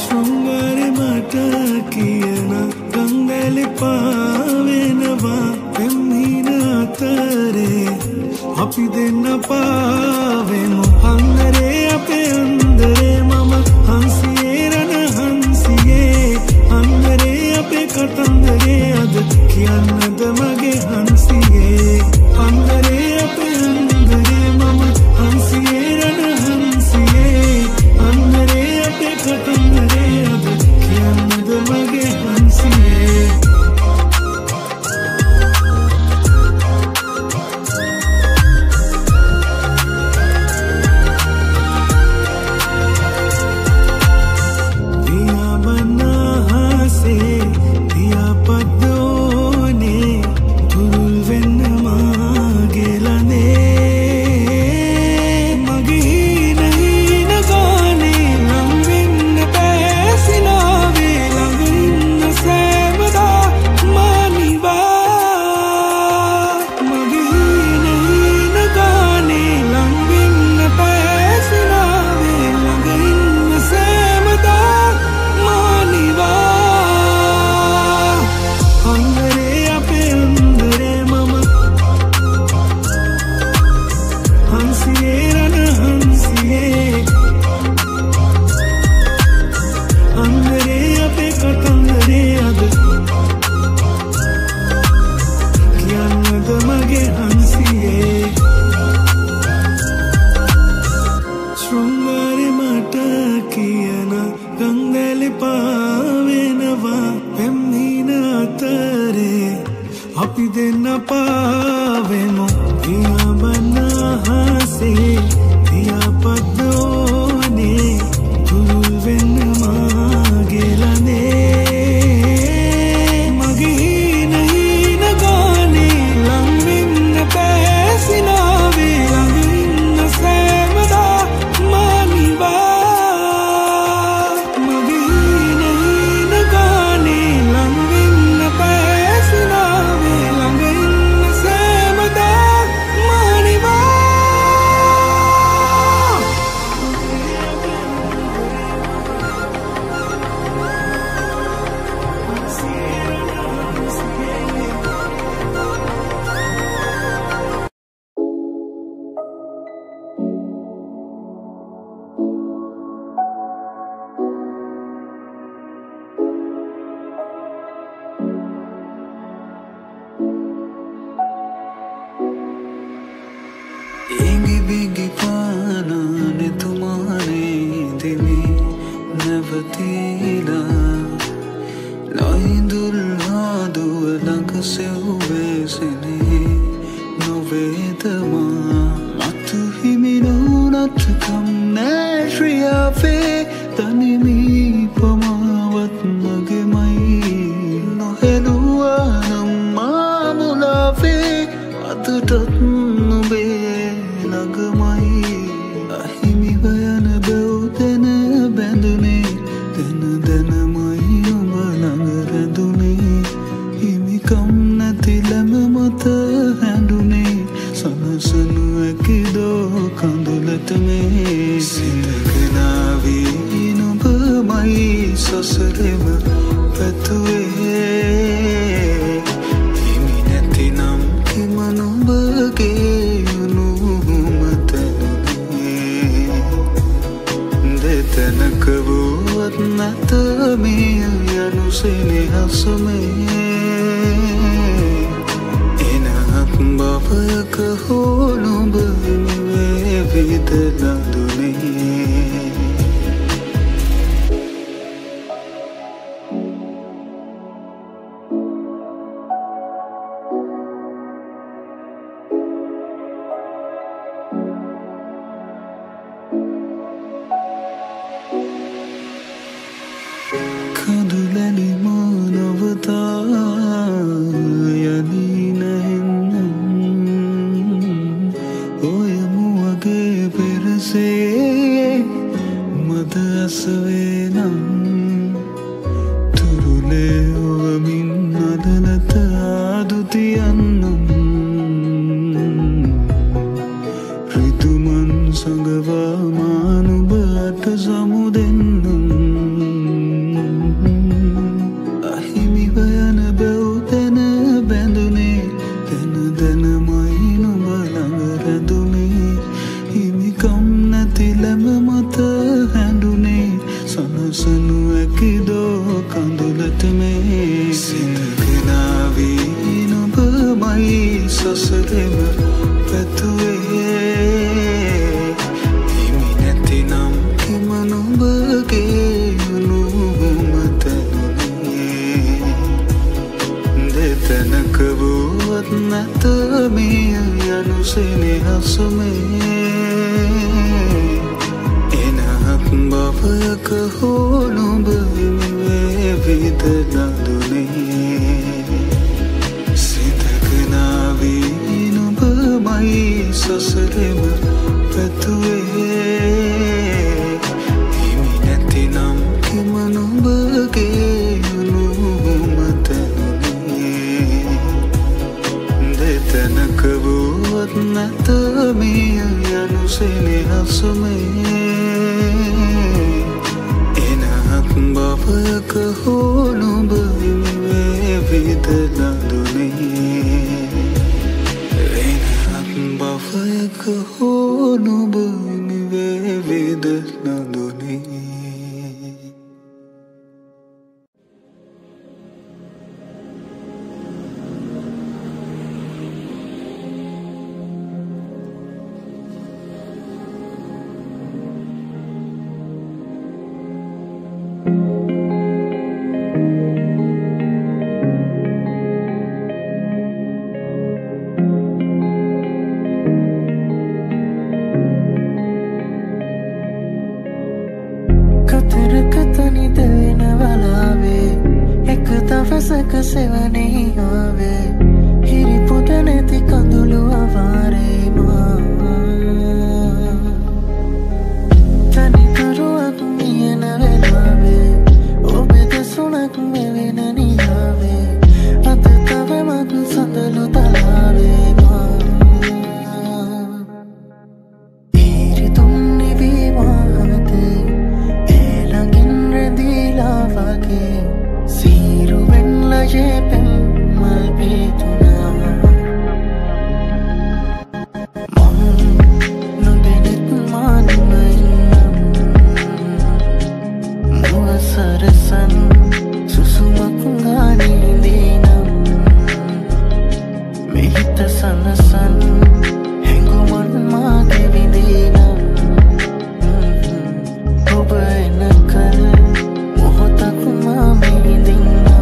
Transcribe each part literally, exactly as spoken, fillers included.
शृंगारे मट कियन गंगल पावेनवा पेम्हीन अतरे අපි දෙන්න පාවෙමු අන්දරේ අපේ අන්දරේ මම හංසියේ රණ හංසියේ අන්දරේ අපේ කතන්දරේ අද කියන්නද මගේ හංසියේ අන්දරේ අපේ අන්දරේ මම හංසියේ රණ හංසියේ අන්දරේ අපේ කතන්දරේ අද කියන්නද මගේ හංසියේ Sangava manubat samudennam නැත මේ යනු සෙනෙහසුමේ එනහත් බවයක හෝ නුඹ වේවිද නඳුනේ සිතක නාවී නුඹමයි සසරෙම පැතුවේ හිමි නැතිනම් කිම නුඹගේ තැනක වුවත් නැත මේ යනු සෙනෙහසුමේ එනහත් බවයක හෝ නුඹ වේවිද නඳුනේ එනහත් බවයක හෝ නුඹ වේවිද නඳුනේ සෙවනේ ආවේ හිරි පුත නැති කඳුළු අවාරේ මා තනිකරුවක් මියන වෙලාවේ ඔබේ දෙසුණක් මෙවෙන නියාවේ අත තව මතු සඳලු තලාවේ මා හිරි තුන්නේ විවාහතේ ඒ ළඟින් රැඳීලා වගේ Jepen malpituna Mon nubenet manmainam Mua sarasan susumak ngani dinam Mehita sanasan henguman mage vidinam Oba enakal mohotak mamidinam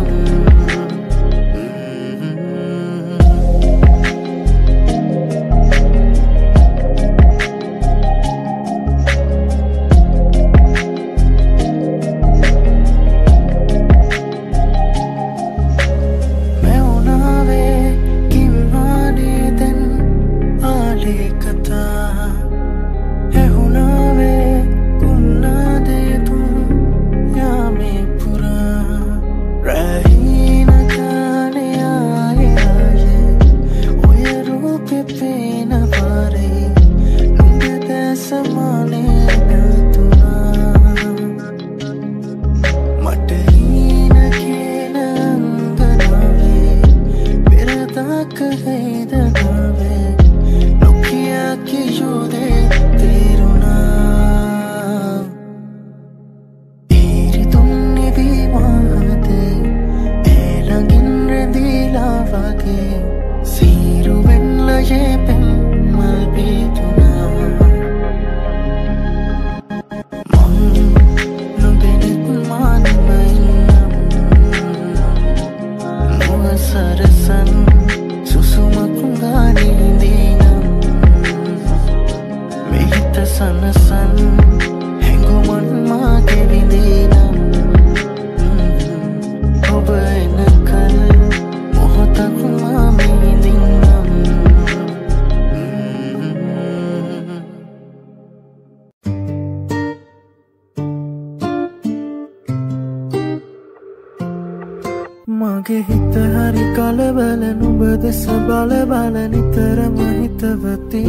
මගේ හිත හරි කලබල නුඹ දෙස බල බල නිතරම හිතවති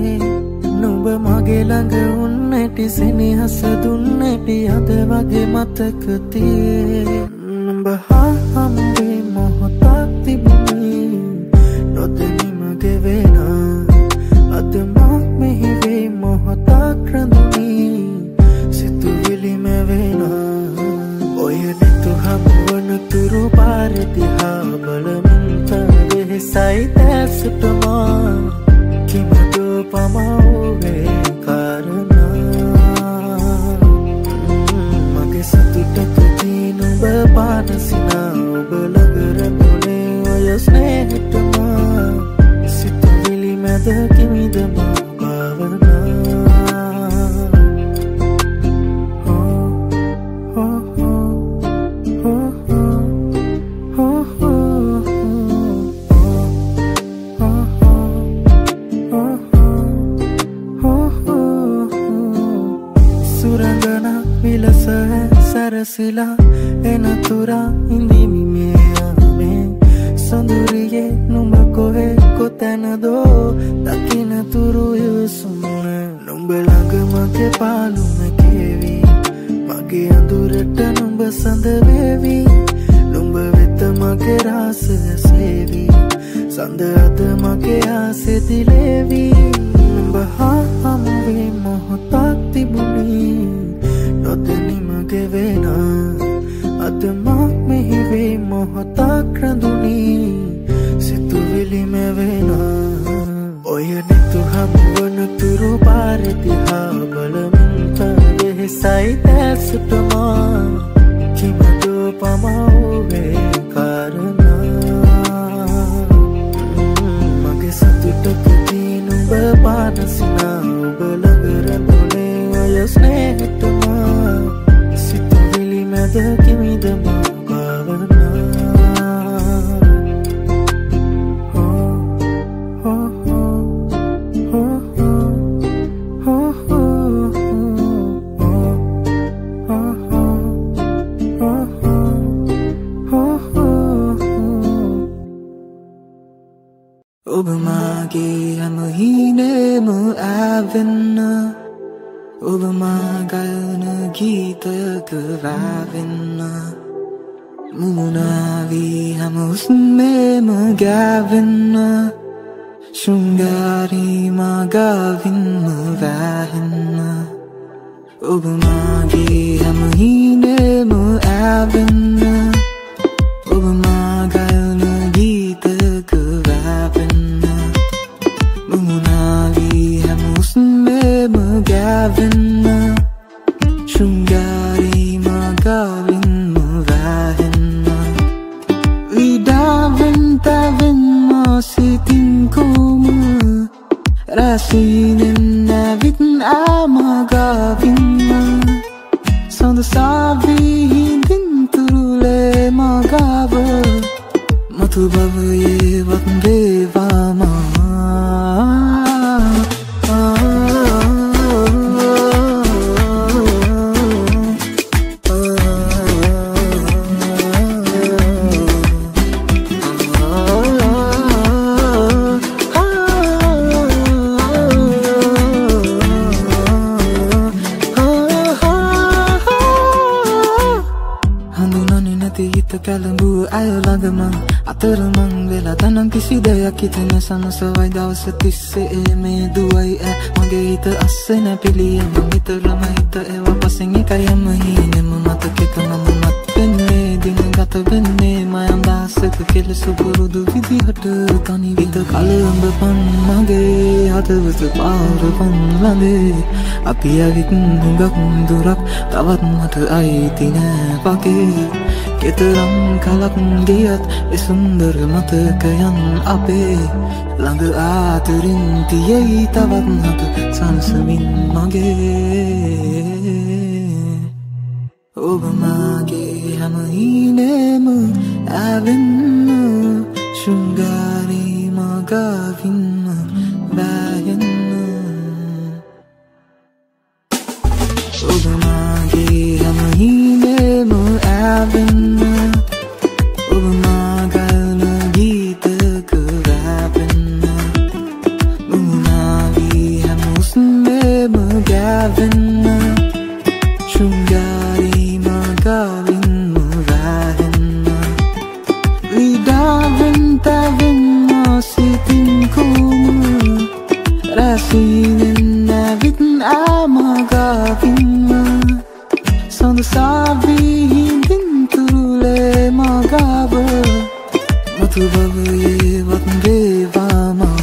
නුඹ මගේ ළඟ උන්නැටි සෙනෙහස දුන්නැටි අද වගේ මතකති නුඹ හා හම්බේ මොහොතක් තිබුණේ නොදැනි මගේ වේනා අද මා මෙහි වේ මොහොතක් රැඳුනි සිතුවිලි මැවෙනා ඔය නැතු හමුවන තුරු පාරදිහා බලමින් තවෙහෙසයි දැසටමා කිමදෝ පමවුවේ කාරණා මගේ සතුටකදී නුඹ පානසිනා ඔබ ළඟ රැඳුනේ ඔය ස්නේහටමා සුරංගන විලස සැරසිලා එනතුරා ඉඳිමි මේ යාමේ සොඳුරියේ නුඹ කොහෙ කොතැනදෝ දකින්නතුරු යසුමුණ නුඹ ළඟ මගේ පාළුම කෙවි මගේ අඳුරට නුඹ සඳ වේවි නුඹ වෙත මගේ රාසය සේවි සඳ අද මගේ ආසෙ දිලේවි නුඹ හා හමුවේ මොහොතක් තිබුණි නොදැනි මගේ වේනා අද මා මෙහි වේ මොහොතක් රැඳුනි සිතුවිලි මෙවෙනා ඔය නෙතු හමුවන තුරු පාරදිහා බලමින් තවෙහෙසයි දැසුටමා කිමදෝ පමවුවේ කාරණා මගේ සතුටකදී නුඹ පානසිනා ඔබ ළඟ රැඳුනේ අය ස්නේහතුමා සිතුවිලි මැද කිමිදමා ඔබ මාගේ හැම හීනෙම ආවෙන්න ඔබ මා ගයන ගීතයක වැවෙන්න මුමුණාවී හැම හුස්මේම ගෑවෙන්න ශෘංගාරී මා ගාවින්ම වැහෙන්න ඔබ මාගේ හැම හීනෙම ආවෙන්න ඔබ මා ගයන ගීතයක වැවෙන්න මුමුණාවී හැම හුස්මේම ගෑවෙන්න ශෘංගාරී මා ගාවින්ම වැහෙන්න විඩාවෙන් තැවෙන්න සිතින් කොම රැසීනෙන් නැවිත් ආමගාවින්ම සඳ සාවී හිඳින් තුරුලේ මගාව මතු භවයේවත් වේවාමා කැලඹුව අය ළඟමං අතරමං වෙලා තනම් කිසි දෙයක් හිතෙන සනසවයි දවස තිස්සේ මේ දුවයි ඈ මගේ හිත අස්සේ නැපිලියම නිතරම හිත ඒවා පසෙන් එකයම හීනෙම මතකෙක නම මත් වෙන්නේ දින ගත වෙන්නේ මයම් දාසක කෙලෙස පුරුදු විදිහට තනි විත කලඹ පන් මගේ හදවත පාරපන් ළඟේ අපි ඇවිත් හුඟක් දුරක් තවත් මට අයිති නෑ වගේ කෙතරම් කලක් ගියත් ඒ සුන්දර මතකයන් අපේ ළඟ ආතරින් තියෙයි තවත් හත සනසමින් මගේ ඔබ මාගේ හැම හීනෙම ඇවෙන්න ශෘංගාරී මගාවින්ම වැයෙන්න ඔබ මාගේ හැම හීනෙම ඇවෙන්න ඔබ මා ගයන ගීතක වැවෙන්න මුමුණාවී හැම හුස්මේම ගෑවෙන්න ශෘංගාරී මගාවින්ම වැහෙන්න විඩාවෙන් තැවෙන්න සිතින් කොම රැසීනෙන් නැවිත් ආමගාවින්ම සඳ සාවී හිඳින් තුරුලේ මගාව මතු භවයේවත් වේවාමා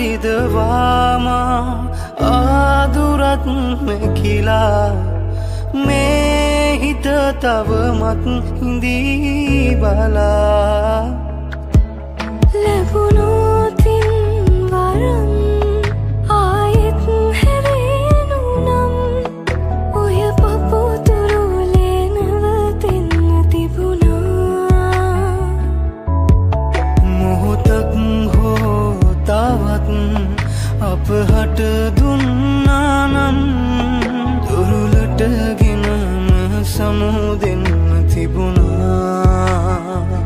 විදවාම ආදුරත් මෙකිලා මේ හිත තවමත් හිඳී බලා ලැබුණොතින් වරම් ආයෙත් හැරෙනු නම් ඔය පපුතුරුලේ නැවතෙන්න තිබුණා මොහොතක් හෝ තවත් අපහට දුන්නා නම් දුරුලටගෙනම සමුදෙන්න තිබුණා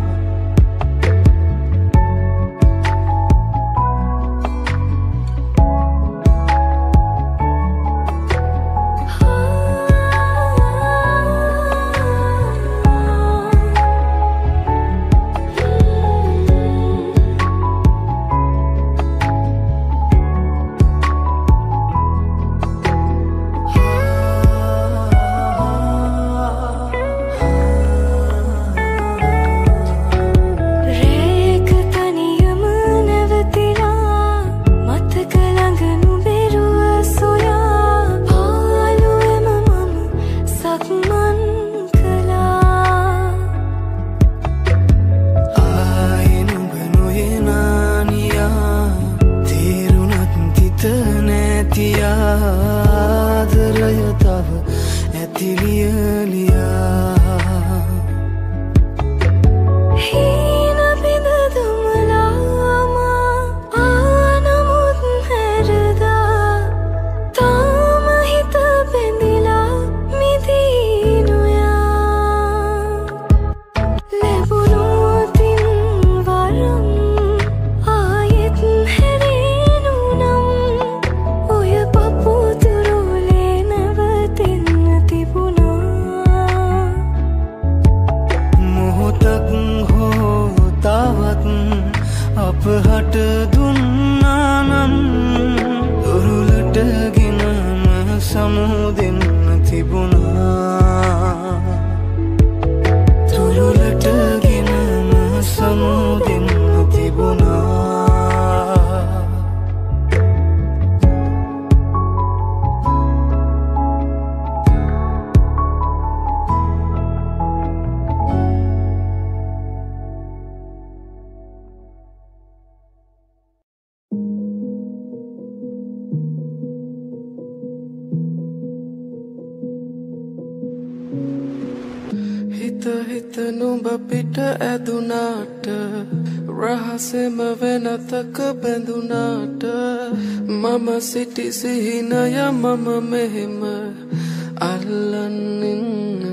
හිත නුඹ පිට ඇදුනාට රහසෙම වෙනතක බැඳුනාට මම සිටි සිහිනය මම මෙහෙම අල්ලන්නින්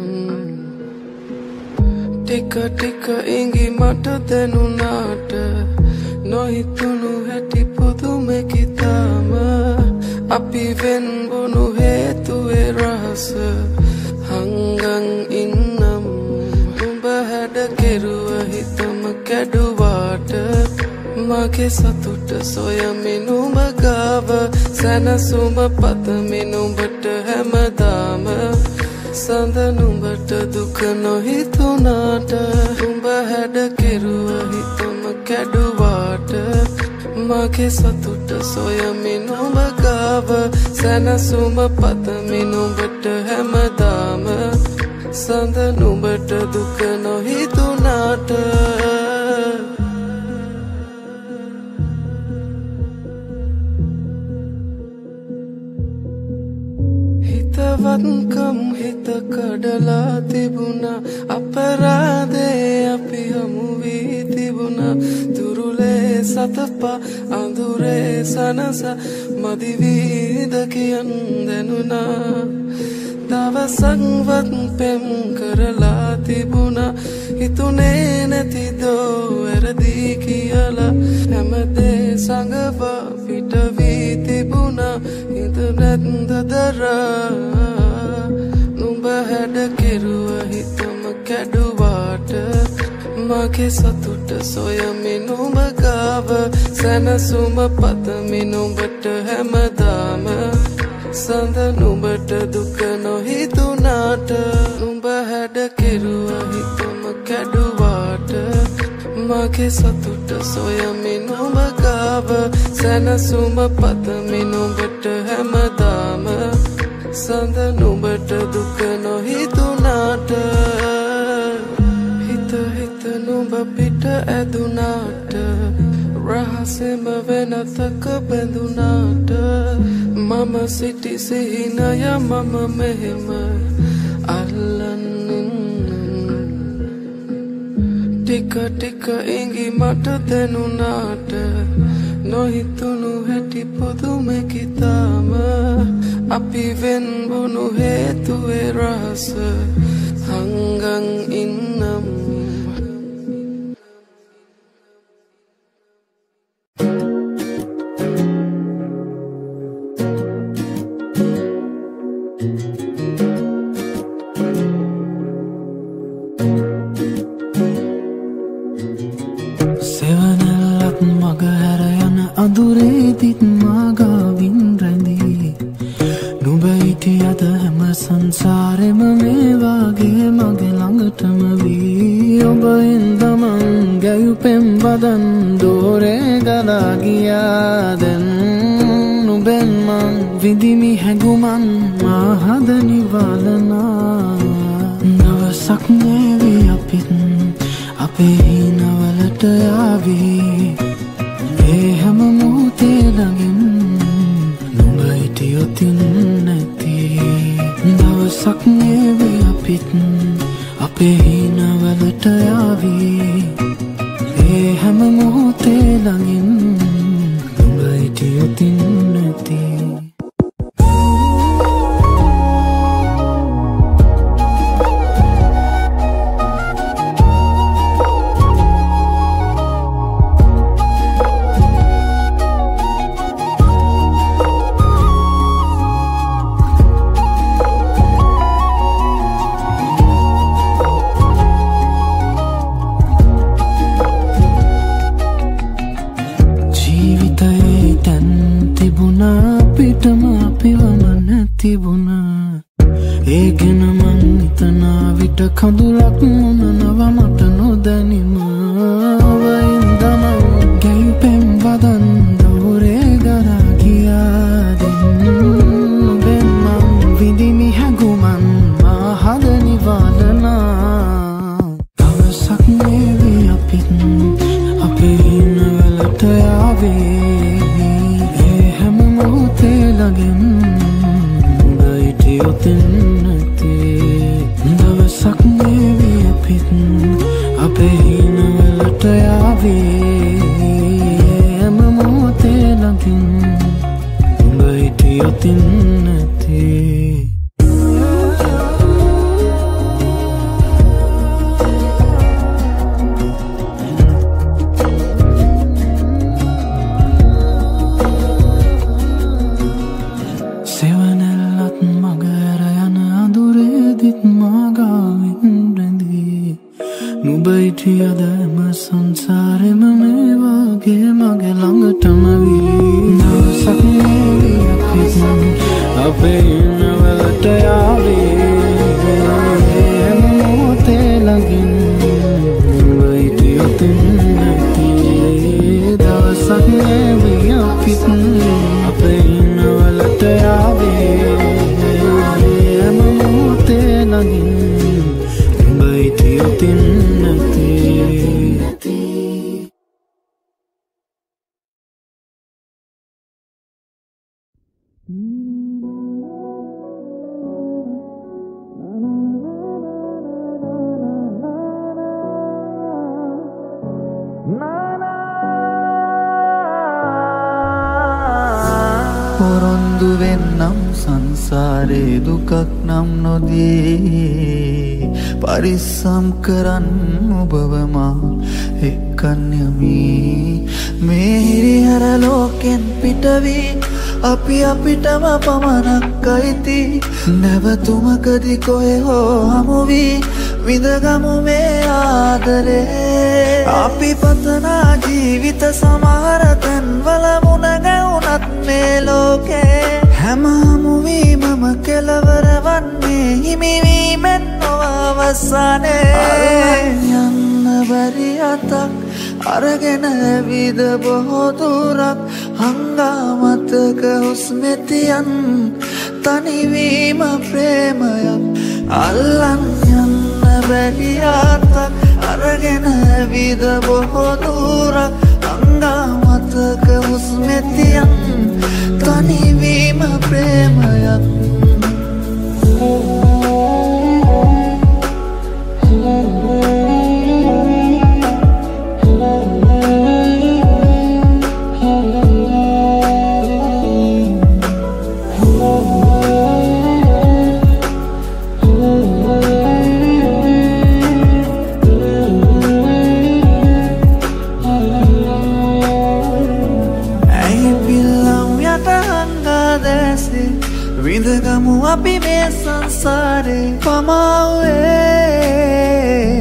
ටික ටික ඉඟි මට දැනුනාට නොහිතුණු හැටි පුදුමෙකිතාම අපි වෙන්බුණු හේතුවේ රහස හංගන් ඉන්නම් උඹ හැඩ කෙරුව හිතම කැඩුවාට මගේ සතුට සොයමින් උඹ ගාව සැනසුම පතමින් උඹට හැමදාම සඳ නුඹට දුක නොහිතුනාට උඹ හැඩ කෙරුව හිතම කැඩුවාට මගේ සතුට සොයමින් උඹ ගාව සැනසුම පතමින් උඹට හැමදාම සඳ නුඹට දුක නොහිතුනාට හිතවත්කම් හිත කඩලා තිබුණා අපරාධේ අපි හමු වී තිබුණා දුරුලේ සතපා අඳුරේ සනස මදි වීද කියන් දැනුණා දවසක්වත් පෙම් කරලා තිබුණා හිතුනේ නැතිදෝ වැරදි කියලා හැමදේ සංගවා පිට වී තිබුණා හිත නැත්ද දරා නුඹ හැඩ කෙරුව හිතම කැඩුවාට මගේ සතුට සොයමින් උඹ ගාව සැනසුම පතමින් උඹට හැමදාම සඳ නුඹට දුක නොහිතුනාට නුඹ හැඩ කෙරුව හිතම කැඩුවාට මගේ සතුට සොයමින් ඔබ ගාව සැනසුම පතමින් ඔබට හැමදාම සඳ නුඹට දුක නොහිතුනාට හිත හිත නුඹ පිට ඇදුනාට රහසෙම වෙනතක බැඳුනාට මම සිටි සිහිනය මම මෙහෙම අල්ලන්නේ ටික ටික ඉඟි මට දැනුනාට නොහිතුණු හැටි පුදුමකි තාම අපි වෙන්වුණු හේතුවේ රහස හංගන් ඉන්නම් අදුරේදිත් මාගාවින් රැඳී නුඹ හිටියද හැම සංසාරෙම මේ වාගේ මගේ ළඟටම වී ඔබ හින්දමන් ගැයුපෙම් වදන් දෝරේ ගලා ගියා දැන් නුඹෙන් මං විඳිමි හැඟුමන් මා හද නිවලනා දවසක් නේවි අපිත් අපේ හිනවලට යාවී ඒ හැම මොහොතේ ළඟින් නුඹ හිටියොතින් නැති දවසක් නේවි අපිත් අපේ හිනවලට යාවී ඒ හැම මොහොතේ ළඟින් නුඹ හිටියොතින් නැති ඒ ගැන මං හිතනා විට කඳුලක් මොනනව මට නොදැනිම ඔබින්දම ගැයුපෙම් වදන් දෝරේ ගලා ගියා දැන් නුඹෙන් මං විඳිමි හැඟුමන් මා හද නිවලනා දවසක් නේවි අපිත් අපේ හිනවලට යාවේ ඒ හැම මොහොතේ ළඟින් යොතින් නැති දවසක් නේවි අපිත් අපේ හිනවලට යාවේ හැම මොහොතේ ළඟින් උඹ හිටියොතින් නැති නුඹ හිටියදම සංසාරෙම මේ වාගේ මගේ ළඟටම වී දවසක් නේවි අපිත් අපේ හිනවලට යාවේ හැම මොහොතේ ළඟින් නුඹ හිටියොතින් නැති දවසක් නේවි අපිත් අපේ හිනවලට යාවේ හැම මොහොතේ ළඟින් නුඹ හිටියොතින් පොරොන්දු වෙන්නම් සංසාරේ දුකක් නම් නොදී පරිස්සම් කරන් ඔබව මා එක්කන් යමි මේ හිරිහැර ලෝකෙන් පිටවී අපි අපිටම පමණක් අයිති නැවතුමකදී කොහේ හෝ හමු වී විඳගමු මේ ආදරේ අපි පතනා ජීවිත සමහර තැන්වල මුණ ගැවුනත් මේ ලෝකේ හැමමුවීමම කෙලවර වන්නේ හිමිවීමෙන් නොවවසනේ යන්න බැරි අතක් අරගෙන ඇවිද බොහෝ දුරක් හංගාමතක හුස්මෙතියන් තනිවීම ප්‍රේමයක් අල්ලන් යන්න බැරි අතක් අරගෙන ඇවිද බොහෝ දුරක් හංගාමතක හුස්මෙතියන් තනිවීම ප්‍රේමයක් විඳගමු අපි මේ සංසාරේ පමාවේ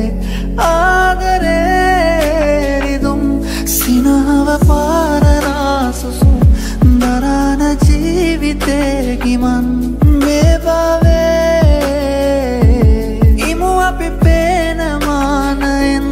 ආදරේ රිදුම් සිනහව පාරනාසුසුම් දරාන ජීවිතේ ගිමන් මේ භවයේ ඉමු අපි පේන මානයෙන්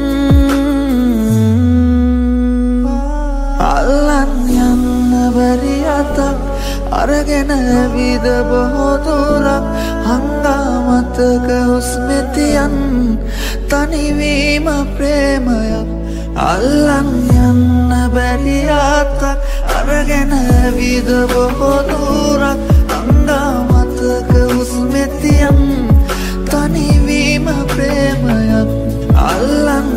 අල්ලන් යන්න බැරි අතක් අරගෙන ඇවිද බොහෝ දුරක් හංගාමතක හුස්මෙතියන් තනිවීම ප්‍රේමයක් අල්ලන් යන්න බැරි අතක් අරගෙන ඇවිද බොහෝ දුරක් හංගාමතක හුස්මෙතියන් තනිවීම ප්‍රේමයක් අල්ලන්